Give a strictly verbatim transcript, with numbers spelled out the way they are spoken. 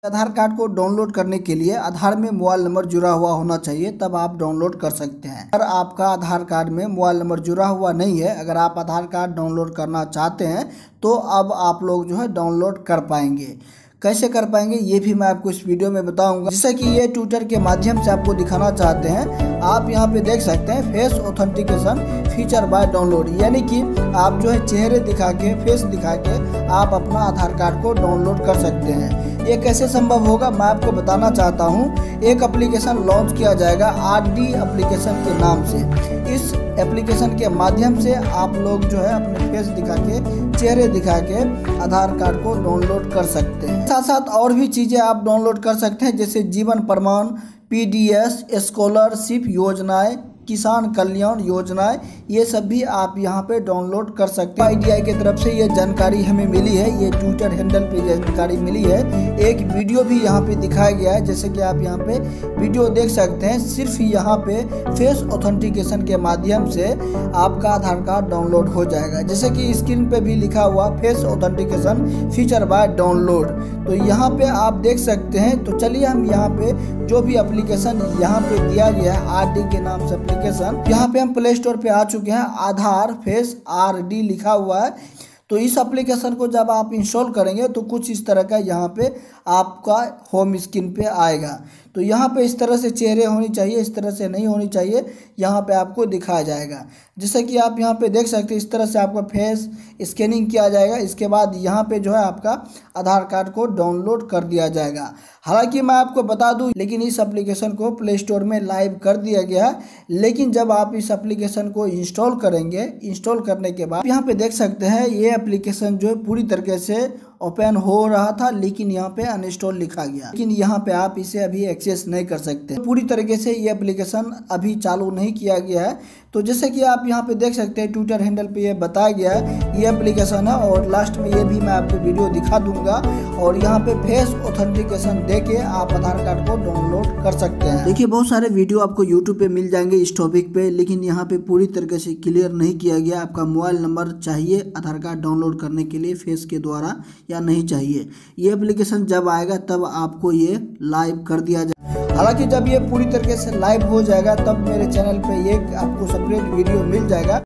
आधार card को download करने के लिए आधार में मोबाइल नंबर जुड़ा हुआ होना चाहिए, तब आप डाउनलोड कर सकते हैं। अगर आपका आधार कार्ड में मोबाइल नंबर जुड़ा हुआ नहीं है, अगर आप आधार कार्ड डाउनलोड करना चाहते हैं तो अब आप लोग जो है डाउनलोड कर पाएंगे। कैसे कर पाएंगे ये भी मैं आपको इस वीडियो में बताऊंगा। जैसे कि ये ट्विटर के माध्यम से आपको दिखाना चाहते हैं, आप यहाँ पे देख सकते हैं face authentication feature by download, यानी कि आप जो है चेहरे दिखा के, फेस दिखा के आप अपना आधार कार्ड को डाउनलोड कर सकते हैं। ये कैसे संभव होगा मैं आपको बताना चाहता हूँ। एक एप्लीकेशन लॉन्च किया जाएगा आर डी एप्लीकेशन के नाम से। इस एप्लीकेशन के माध्यम से आप लोग जो है अपने फेस दिखा के, चेहरे दिखा के आधार कार्ड को डाउनलोड कर सकते हैं। साथ साथ और भी चीज़ें आप डाउनलोड कर सकते हैं, जैसे जीवन प्रमाण, पी डी एस, स्कॉलरशिप योजनाएं, किसान कल्याण योजनाएं, ये सब भी आप यहाँ पे डाउनलोड कर सकते हैं। आई डी आई की तरफ से ये जानकारी हमें मिली है, ये ट्विटर हैंडल पे जानकारी मिली है। एक वीडियो भी यहाँ पे दिखाया गया है, जैसे कि आप यहाँ पे वीडियो देख सकते हैं। सिर्फ यहाँ पे फेस ऑथेंटिकेशन के माध्यम से आपका आधार कार्ड डाउनलोड हो जाएगा, जैसे कि स्क्रीन पे भी लिखा हुआ face authentication feature by download. तो यहाँ पे आप देख सकते हैं। तो चलिए हम यहाँ पे जो भी एप्लीकेशन यहाँ पे दिया गया है आर डी के नाम से एप्लीकेशन, यहाँ पे हम प्ले स्टोर पे आ चुके हैं। आधार फेस आर डी लिखा हुआ है। तो इस एप्लीकेशन को जब आप इंस्टॉल करेंगे तो कुछ इस तरह का यहाँ पे आपका होम स्क्रीन पे आएगा। तो यहाँ पे इस तरह से चेहरे होनी चाहिए, इस तरह से नहीं होनी चाहिए, यहाँ पे आपको दिखाया जाएगा। जैसे कि आप यहाँ पे देख सकते हैं, इस तरह से आपका फेस स्कैनिंग किया जाएगा। इसके बाद यहाँ पे जो है आपका आधार कार्ड को डाउनलोड कर दिया जाएगा। हालांकि मैं आपको बता दूं, लेकिन इस एप्लीकेशन को प्ले स्टोर में लाइव कर दिया गया है। लेकिन जब आप इस एप्लीकेशन को इंस्टॉल करेंगे, इंस्टॉल करने के बाद यहाँ पे देख सकते हैं ये एप्लीकेशन जो है पूरी तरीके से ओपन हो रहा था, लेकिन यहाँ पे अनइंस्टॉल लिखा गया। लेकिन यहाँ पे आप इसे अभी एक्सेस नहीं कर सकते। पूरी तरीके से ये एप्लीकेशन अभी चालू नहीं किया गया है। तो जैसे कि आप यहाँ पे देख सकते हैं ट्विटर हैंडल पे ये बताया गया है ये एप्लीकेशन है, और लास्ट में ये भी मैं आपको वीडियो दिखा दूंगा। और यहाँ पे फेस ऑथेंटिकेशन दे के आप आधार कार्ड को डाउनलोड कर सकते हैं। देखिए बहुत सारे वीडियो आपको यूट्यूब पे मिल जाएंगे इस टॉपिक पे, लेकिन यहाँ पे पूरी तरीके से क्लियर नहीं किया गया। आपका मोबाइल नंबर चाहिए आधार कार्ड डाउनलोड करने के लिए फेस के द्वारा या नहीं चाहिए। ये एप्लीकेशन जब आएगा तब आपको ये लाइव कर दिया जाए। हालांकि जब ये पूरी तरीके से लाइव हो जाएगा तब मेरे चैनल पे ये आपको सेपरेट वीडियो मिल जाएगा।